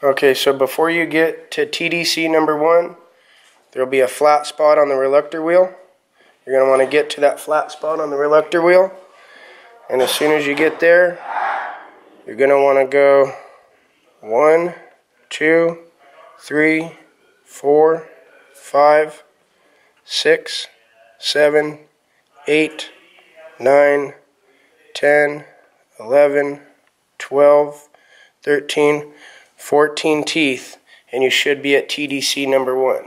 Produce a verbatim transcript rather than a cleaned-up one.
Okay, so before you get to T D C number one, there will be a flat spot on the reluctor wheel. You're going to want to get to that flat spot on the reluctor wheel. And as soon as you get there, you're going to want to go one, two, three, four, five, six, seven, eight, nine, ten, eleven, twelve, thirteen, fourteen teeth, and you should be at T D C number one.